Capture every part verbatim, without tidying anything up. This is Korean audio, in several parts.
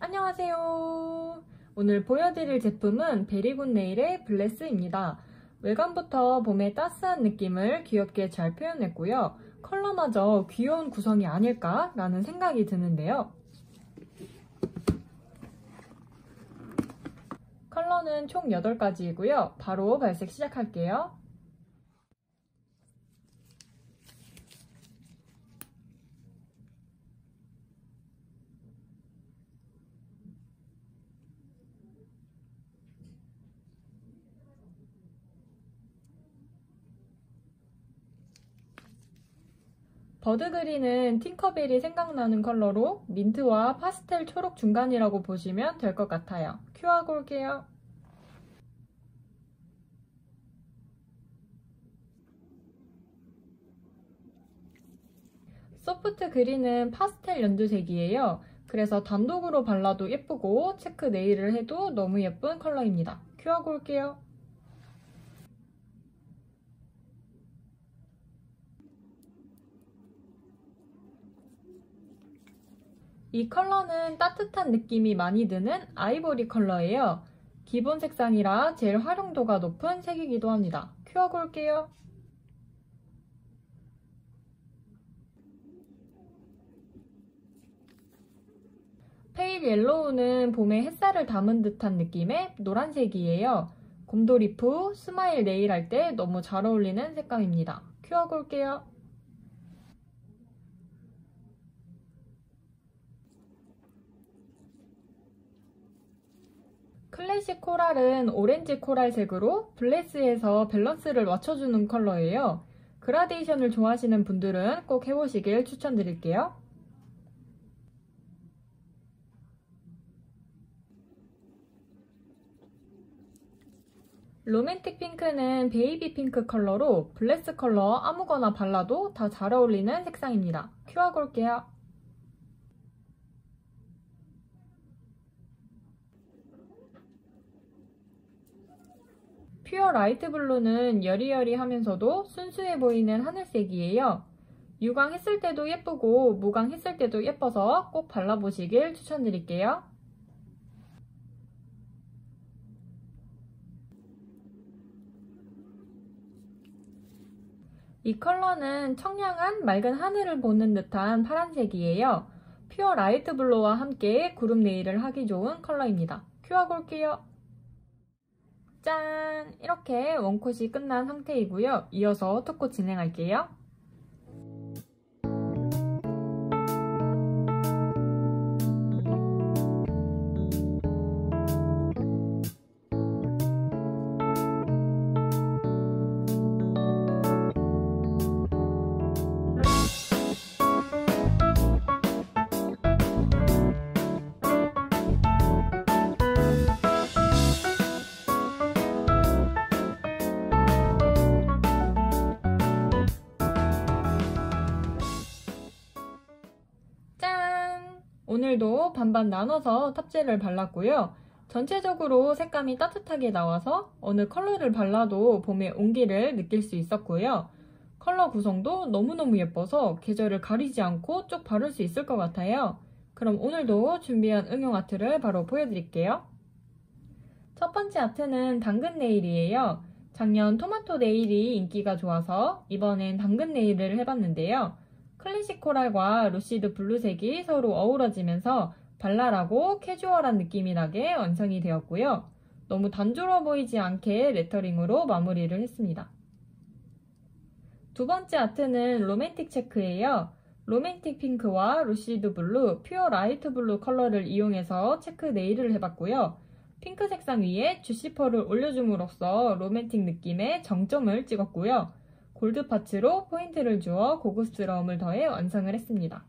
안녕하세요. 오늘 보여드릴 제품은 베리굿 네일의 블레스입니다. 외관부터 봄의 따스한 느낌을 귀엽게 잘 표현했고요. 컬러마저 귀여운 구성이 아닐까라는 생각이 드는데요. 컬러는 총 여덟 가지이고요. 바로 발색 시작할게요. 버드그린은 팅커벨이 생각나는 컬러로 민트와 파스텔 초록 중간이라고 보시면 될 것 같아요. 큐하고 올게요. 소프트 그린은 파스텔 연두색이에요. 그래서 단독으로 발라도 예쁘고 체크 네일을 해도 너무 예쁜 컬러입니다. 큐하고 올게요. 이 컬러는 따뜻한 느낌이 많이 드는 아이보리 컬러예요. 기본 색상이라 제일 활용도가 높은 색이기도 합니다. 큐하고 올게요. 페일 옐로우는 봄에 햇살을 담은 듯한 느낌의 노란색이에요. 곰돌이프, 스마일 네일 할 때 너무 잘 어울리는 색감입니다. 큐하고 올게요. 클래식 코랄은 오렌지 코랄색으로 블레스에서 밸런스를 맞춰주는 컬러예요. 그라데이션을 좋아하시는 분들은 꼭 해보시길 추천드릴게요. 로맨틱 핑크는 베이비 핑크 컬러로 블레스 컬러 아무거나 발라도 다 잘 어울리는 색상입니다. 큐하고 올게요. 퓨어 라이트 블루는 여리여리하면서도 순수해 보이는 하늘색이에요. 유광 했을 때도 예쁘고 무광 했을 때도 예뻐서 꼭 발라보시길 추천드릴게요. 이 컬러는 청량한 맑은 하늘을 보는 듯한 파란색이에요. 퓨어 라이트 블루와 함께 그룹 네일을 하기 좋은 컬러입니다. 큐하고 올게요. 짠! 이렇게 원콧이 끝난 상태이고요. 이어서 투콧 진행할게요. 오늘도 반반 나눠서 탑재를 발랐고요. 전체적으로 색감이 따뜻하게 나와서 어느 컬러를 발라도 봄의 온기를 느낄 수 있었고요. 컬러 구성도 너무너무 예뻐서 계절을 가리지 않고 쭉 바를 수 있을 것 같아요. 그럼 오늘도 준비한 응용 아트를 바로 보여드릴게요. 첫 번째 아트는 당근 네일이에요. 작년 토마토 네일이 인기가 좋아서 이번엔 당근 네일을 해봤는데요. 클래식 코랄과 루시드 블루색이 서로 어우러지면서 발랄하고 캐주얼한 느낌이 나게 완성이 되었고요. 너무 단조로워 보이지 않게 레터링으로 마무리를 했습니다. 두 번째 아트는 로맨틱 체크예요. 로맨틱 핑크와 루시드 블루, 퓨어 라이트 블루 컬러를 이용해서 체크 네일을 해봤고요. 핑크 색상 위에 주시퍼를 올려줌으로써 로맨틱 느낌의 정점을 찍었고요. 골드 파츠로 포인트를 주어 고급스러움을 더해 완성을 했습니다.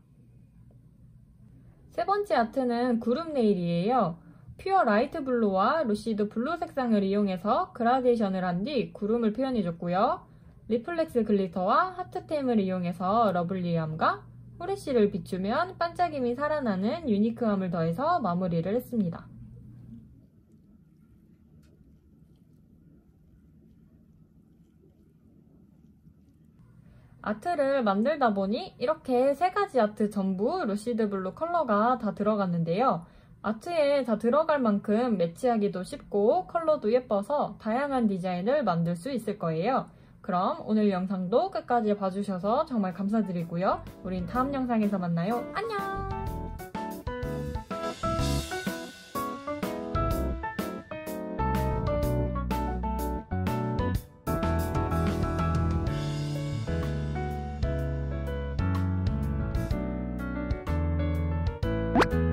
세 번째 아트는 그룹 네일이에요. 퓨어 라이트 블루와 루시드 블루 색상을 이용해서 그라데이션을 한 뒤 구름을 표현해줬고요. 리플렉스 글리터와 하트템을 이용해서 러블리함과 후레쉬를 비추면 반짝임이 살아나는 유니크함을 더해서 마무리를 했습니다. 아트를 만들다 보니 이렇게 세 가지 아트 전부 루시드 블루 컬러가 다 들어갔는데요. 아트에 다 들어갈 만큼 매치하기도 쉽고 컬러도 예뻐서 다양한 디자인을 만들 수 있을 거예요. 그럼 오늘 영상도 끝까지 봐주셔서 정말 감사드리고요. 우린 다음 영상에서 만나요. 안녕! you